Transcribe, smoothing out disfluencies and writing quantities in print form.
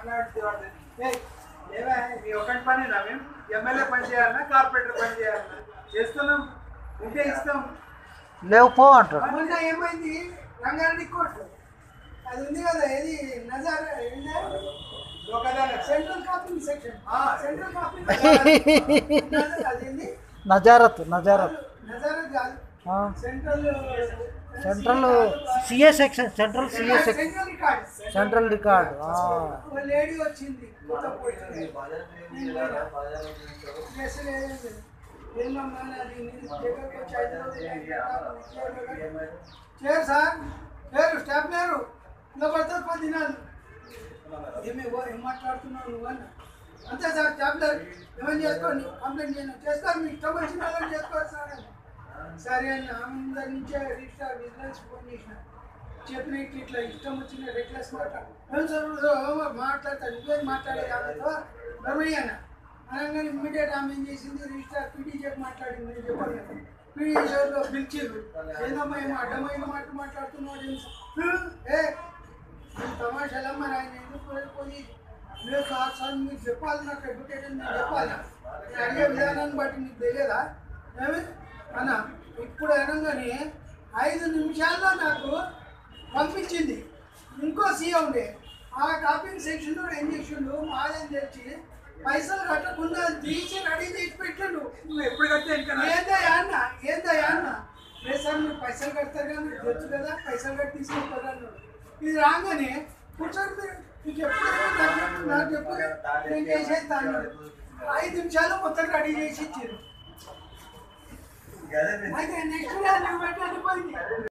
మాట్లాడుతూ ఏమే మీ ఒకటి పనినా మేము ఎమ్మెల్యే పని చేయాలన్నా కార్పొరేటర్ పని చేయాలన్నా చేస్తున్నాం ఉంటే ఇస్తాం లేవు పో అంటాడు. మొన్న ఏమైంది రంగారెడ్డి కోర్టు అది ఉంది కదా ఏది నజార్ central copying section central copying అదేంది నజారత్ నజారత్ నజారత్ కాదు central central CA section central CA section central record central record lady వచ్చింది చేరు సార్ లేరు స్టాఫ్ లేరు ఇలా పడుతుంది 10 దినాలు ఏం మాట్లాడుతున్నావు నువ్వు అన్న అంతే సార్ స్టాఫ్ లేరు ఏమైనా చేసుకోండి కంప్లైంట్ చేయను చేస్తారు మీ ఇష్టం వచ్చిన వాళ్ళని చేసుకోవాలి సార్ అని సరే అని అందరి నుంచే రిజిస్టార్ విజిలెన్స్ ఫోన్ చేసిన చెప్పిన ఇట్లా ఇష్టం వచ్చిన రెక్లెస్ మాట్లాడతాను నువ్వేం మాట్లాడేది ఆమెతో రమయ్య అన్న అనగానే ఇమ్మీడియట్ ఆమె ఏం చేసింది రిజిస్టార్ పీడీజీకి మాట్లాడింది నేను చెప్పాను కదా పీడీజీలో పిలిచిర్రు ఏందమ్మా ఏమో అడ్డమైన మాట మాట్లాడుతున్నాడు ఏ తమాషాలమ్మ ఆయన ఎందుకు పోయి లేదు సార్ మీకు చెప్పాలి నాకు ఎడ్యుకేషన్ నేను చెప్పాలా నేను అడిగే విధానాన్ని బట్టి నీకు తెలియదా ఏమి అన్న ఇప్పుడు అనగానే 5 నిమిషాల్లో నాకు పంపించింది ఇంకో సీఏ ఉండే ఆ కాపింగ్ సెక్షన్లో ఏం చేసిండు మాదని తెచ్చి పైసలు కట్టకుండా తీసి రెడీ చేసి పెట్టండు నువ్వు ఎప్పుడు కట్టే ఏందయ్యా అన్న లేదు సార్ మీరు పైసలు కడతారు కదా మీరు తెలుసు కదా పైసలు కట్టి తీసుకుంటారు అన్నాడు ఇది రాగానే కూర్చొని మీరు మీకు ఎప్పుడైనా నాకు చెప్పు నేను చేసేస్తాను 5 నిమిషాలు మొత్తం రెడీ చేసి ఇచ్చారు అయితే నెక్స్ట్ డే నువ్వు పెట్టాలి పోయింది